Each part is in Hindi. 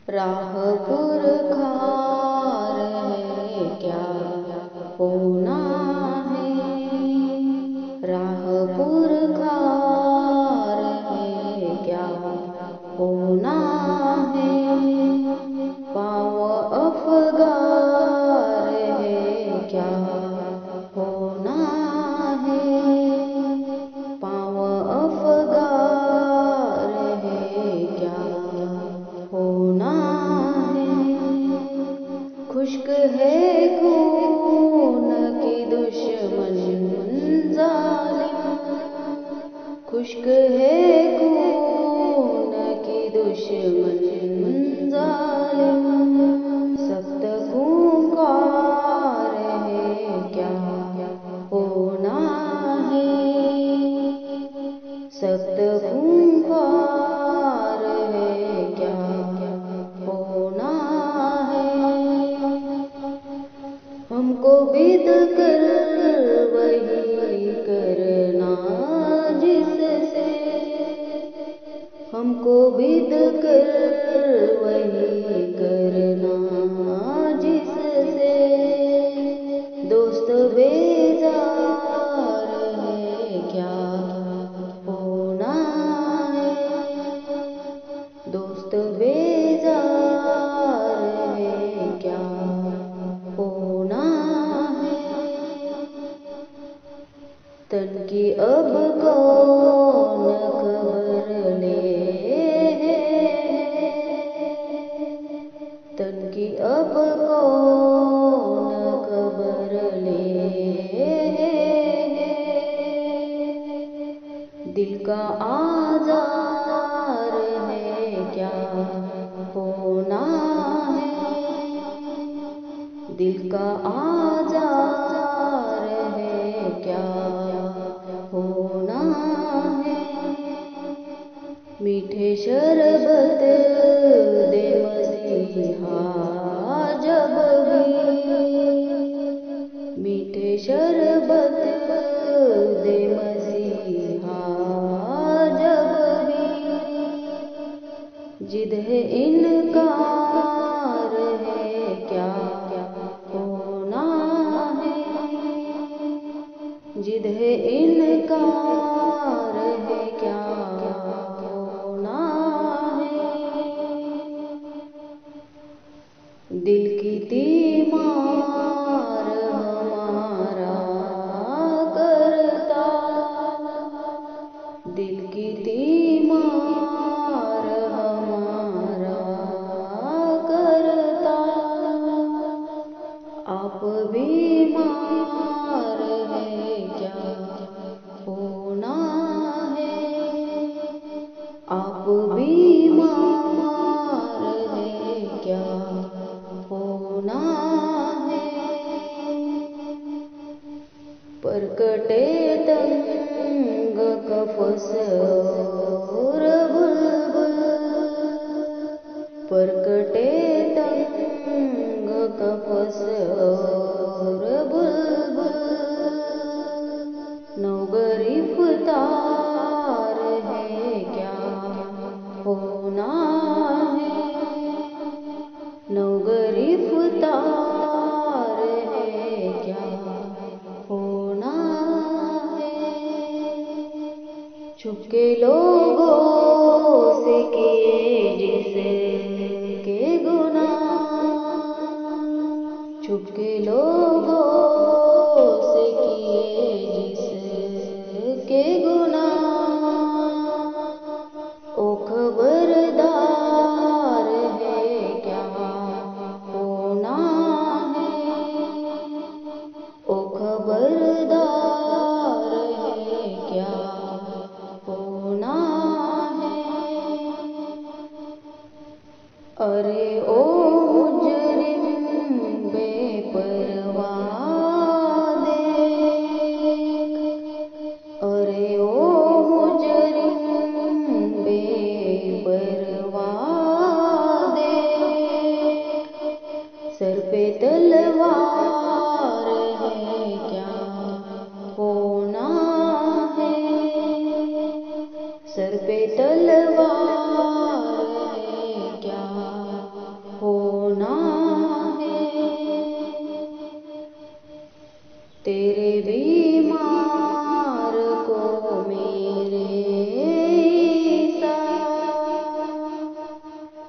राह पुरखार है क्या होना है, राह पुरखार है क्या होना है, पाँव अफगार है क्या होना है, पाँव अफगार है क्या होना है, खुश्क है खून की दुश्मन जालिम, खुश्क है खून की दुश्मन जालिम, सख्त खूंखार है क्या होना है, सख्त खूंखार है क्या होना है, हमको बिद कर वही करना जिससे, हमको बिद कर वही करना जिससे, दोस्त बेजार है क्या होना है, दोस्त बेजार है क्या होना है, तन की अब कौन खबर ले, तन की अब कौन खबर ले, दिल का आजार है क्या होना है, दिल का आजार है क्या होना है, मीठे शरबत दे मसीहा जब भी, मीठे शरबत दे मसीहा जब भी, जिद है इनकार है क्या होना है, जिद है इनकार है क्या होना है, दिल की तीमार हमारा करता, दिल की तीमार हमारा करता, आप बीमार है क्या होना है, आप बीमार है क्या होना है, परकटे तंग कफस और बुलबुल, परकटे तंग कफस और बुलबुल, नौगरीफ तार है क्या होना है, नौगरीफ तार है क्या होना है, छुपके लोगों से किए जिसके गुनाह, छुपके लोगों से किए जिसके गुनाह, ओ खबरदार है क्या होना है, ओ खबरदार है क्या होना है, अरे ओ मुजरिम बेपरवाह देख, अरे ओ मुजरिम बेपरवाह देख, सर पे तलवार है क्या होना है, सर पे तलवार है क्या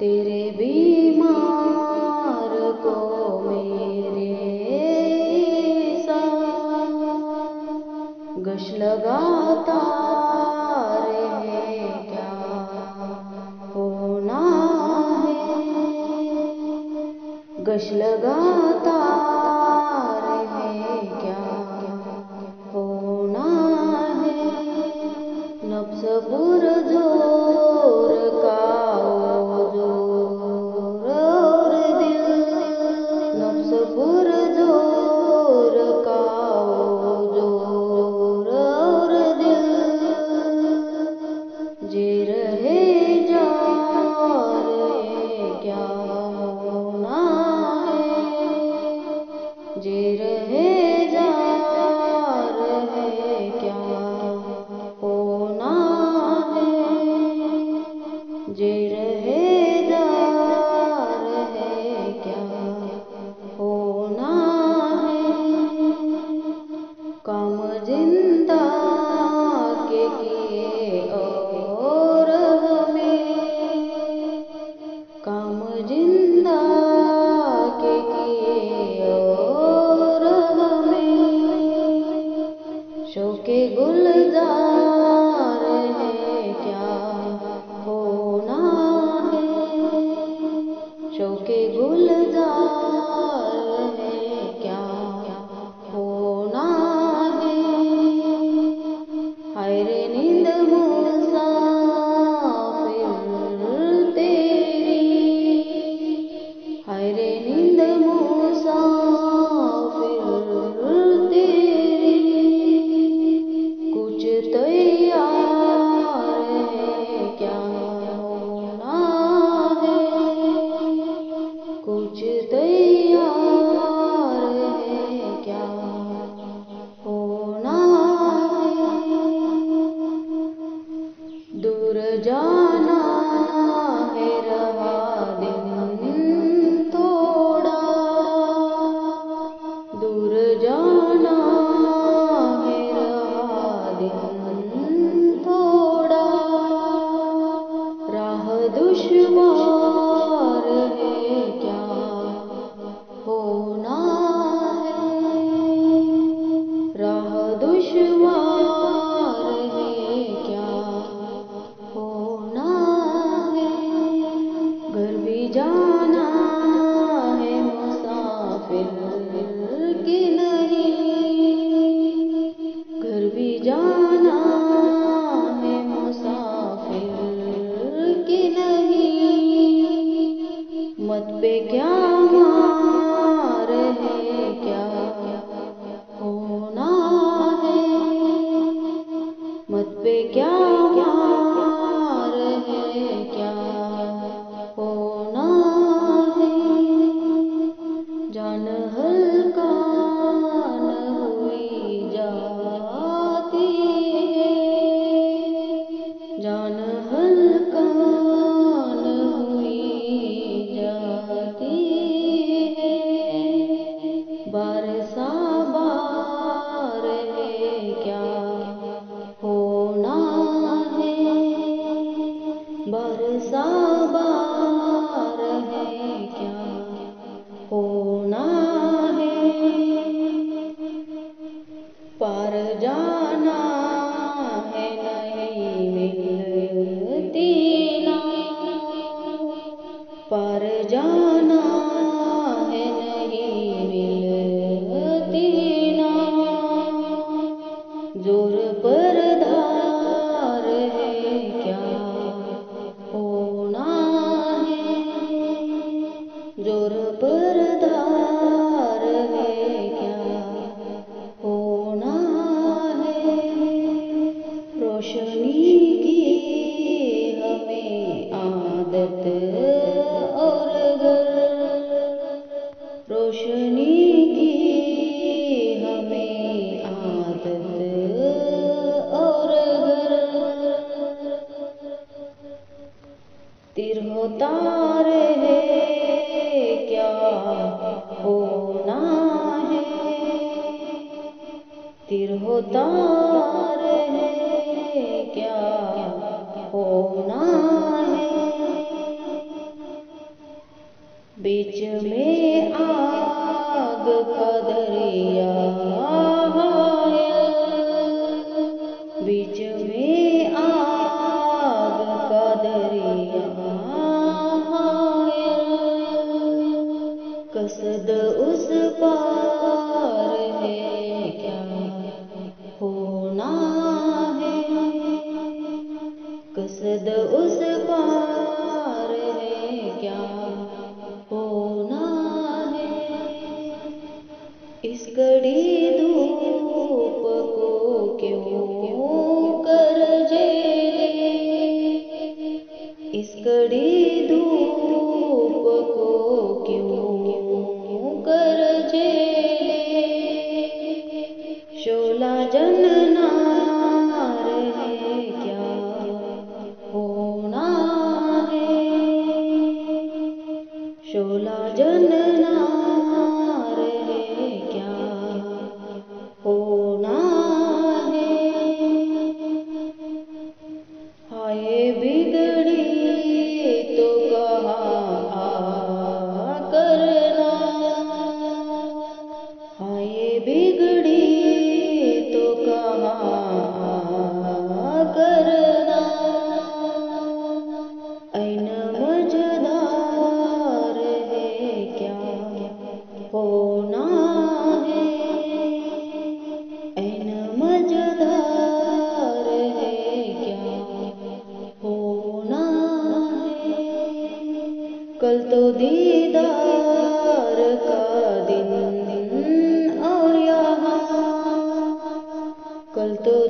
तेरे बीमार को मेरे साथ गश लगाता रहे क्या होना है, गश लगाता रहे क्या होना है। नफ्स पुरजोर का जोर और दिल, नफ्स पुरजोर का जोर और दिल, जे रहे जा रहे क्या होना है, जे रहे जा रहे क्या होना है, जे रहे जा रहे क्या होना है। काम जिंदा के किए और हमें, काम जिंदा के किए और हमें, शौके गुलजार है क्या होना है, शौके गुलजार है क्या होना है। हाय रे नींद मुसाफिर तेरी, हाय रे नींद मुसाफिर तेरी, कुछ तैयार है क्या होना है, कुछ तैयार है क्या होना है। दूर जाना है रहा दिन थोड़ा, दूर जाना है रहा दिन थोड़ा, राह दुश्वार है क्या होना है, राह दुश्वार है क्या होना है। घर भी जाना है मुसाफिर की नहीं, घर भी जाना है मुसाफिर की नहीं। मत पे क्या मार है क्या होना है, मत पे क्या मार है क्या होना है। जान हल्का न हुई जाती है, जान हल्का न हुई जाती है। बारसा बार है क्या होना है, बरसा बार है क्या होना है। पार जाना है नहीं मिलती नाव, पार जाना है नहीं मिलती नाव। जोर पर धार है क्या होना है, जोर पर धार है क्या होना है। रोशनी की हमें आदत और घर, रोशनी की हमें आदत और घर। तिर होता रहे क्या बीच में आग का दरिया है, बीच में आग का दरिया है, कसद उस पार है क्या होना है, कसद उस पार है क्या होना है। इस कड़ी धूप को क्यों कर जेले, इस कड़ी धूप को क्यों कर जेले, शोला जननार है क्या होना है, शोला जननार है क्या होना है। हाय बिगड़ी तो कहाँ आ करना, हाय बिगड़ी तो कहाँ आ करना, ऐन मझधार है क्या होना है, ऐन मझधार है क्या होना है। कल तो दीदार का दिन और यहाँ, कल तो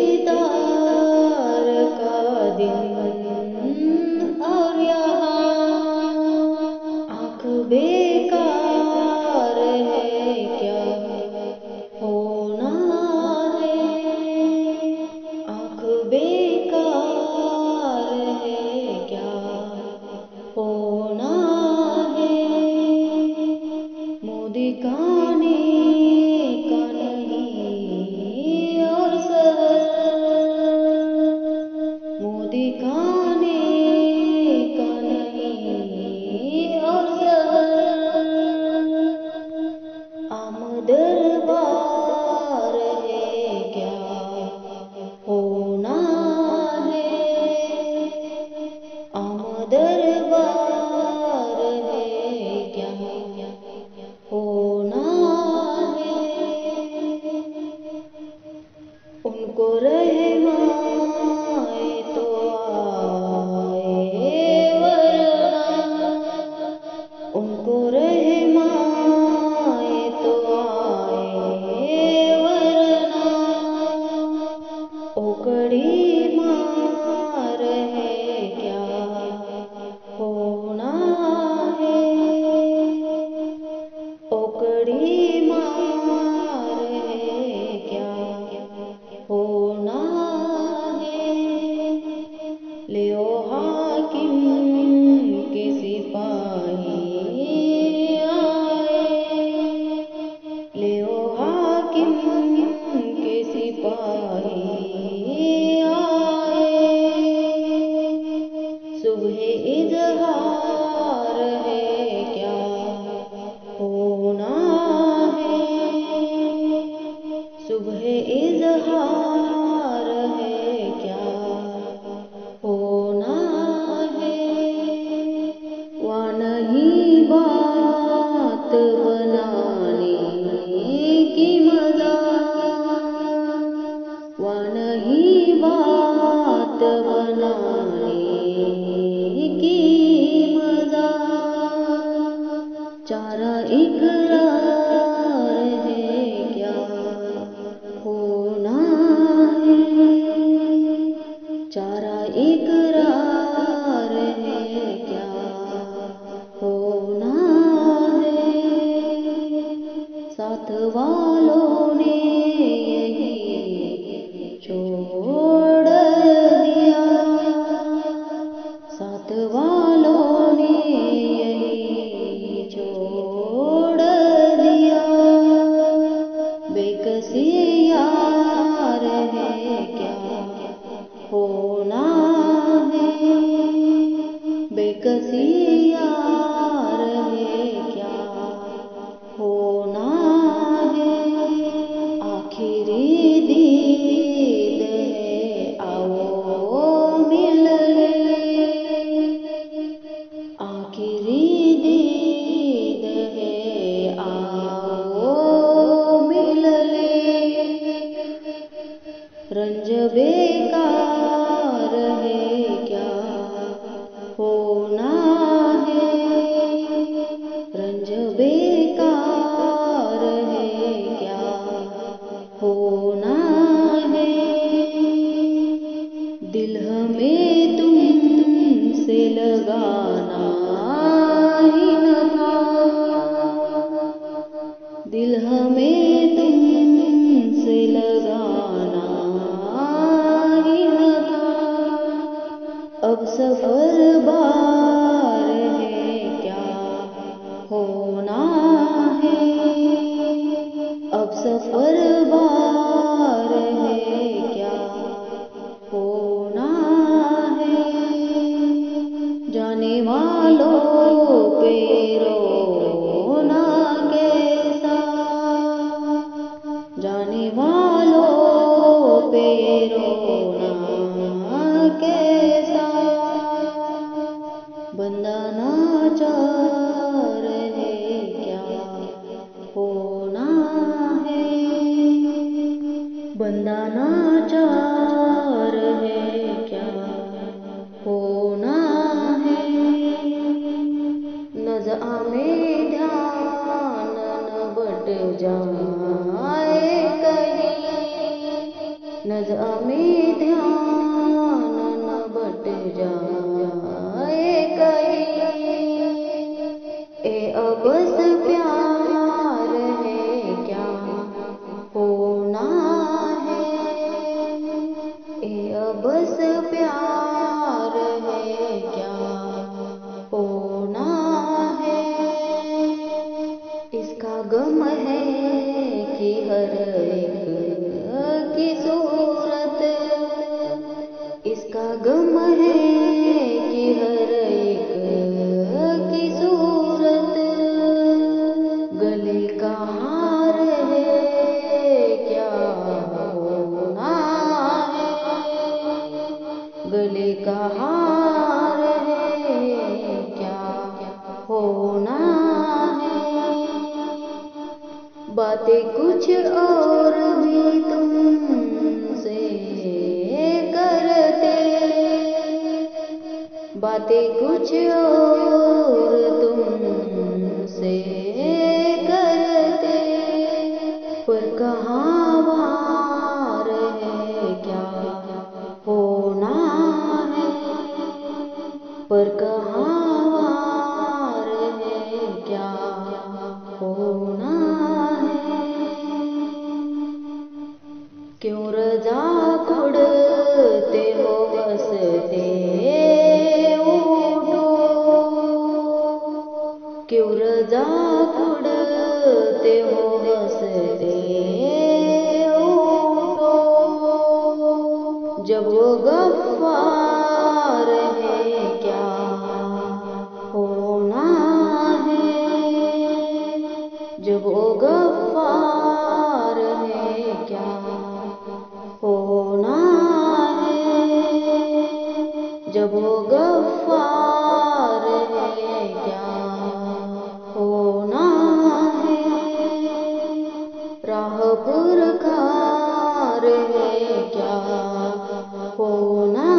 दीदार का दिन और यहाँ, आँख बेकार है क्या होना है, आँख बेकार है क्या होना है। मोदी काने का नहीं और सहर, मोदी काने का नहीं और सहर, आम दरबार है क्या होना है, आम दरबार है क्या होना है। उनको रहमाए तो आए वरना, उनको रहमाए तो आए वरना, ओकड़ी मार है क्या होना है, ओकड़ी मार है क्या होना है। लियो हाकिम के सिपाही आए, लियो हाकिम के सिपाही आए, सुबह इजहार है क्या होना है, सुबह इजहार है क्या होना है। वहाँ नहीं बात बनाने की मजा, वहाँ नहीं बात बनाने की मजा, चारा इकरार है क्या होना है, चारा इकरार है क्या होना है। साथ वालों ने यही छोड़ दिया, साथ वालों ने यही छोड़ पे रोना कैसा, जाने वालों पे रोना कैसा, बंदा नाचार है क्या होना है, बंदा नाचार है क्या होना है। नज़ा में ध्यान न बट जाए कहीं, नज़ा में ध्यान न बट जाए कहीं, ए अबस प्यार है क्या होना है, ए अबस प्यार है क्या होना है। इसका गम है कि हर एक की सूरत, इसका गम है कि हर एक की सूरत, गले का हार है क्या होना है, गले का हार है क्या होना है। बातें कुछ और भी तुमसे करते, बातें कुछ और तुमसे करते, पर कहाँ वार है क्या होना है, पर कहाँ वार है क्या होना है। क्यों रजा कुड़ते हो हंसते उठो, क्यों रजा कुड़ते हो हंसते उठो, जब वो गफ्फार है क्या होना है, जब वो गफ्फार है क्या होना है, जब वो गफ्फार है क्या होना है। राह पुरखार है क्या होना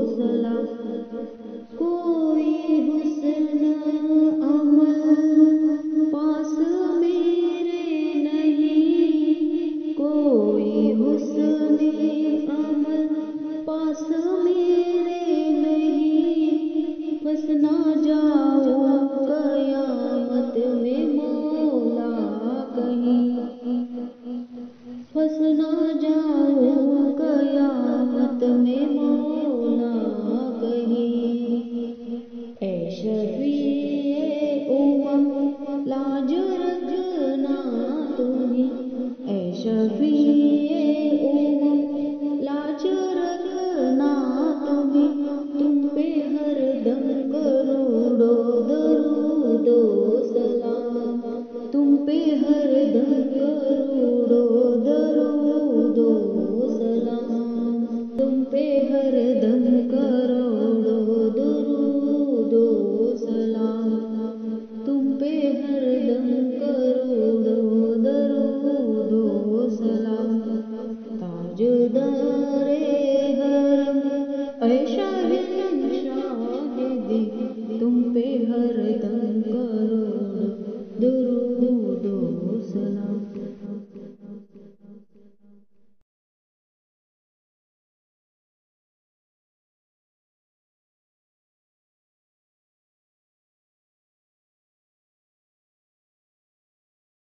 सलाम। कोई हुस्न अमल पास मेरे नहीं, कोई हुस्न अमल पास मेरे नहीं, फंस ना जाऊं कयामत में मौला कहीं, फंस ना जाऊं कयामत में मौला कहीं। ऐ शफीए उमम लाज रखना तुम्हें, ऐ शफीए उमम लाज रखना तुम्हें, तुम पे हर दम करोड़ो दरूदो सलाम, तुम पे हर दम करोड़ो दरूदो सलाम, तुम पे हर दम करोड़ो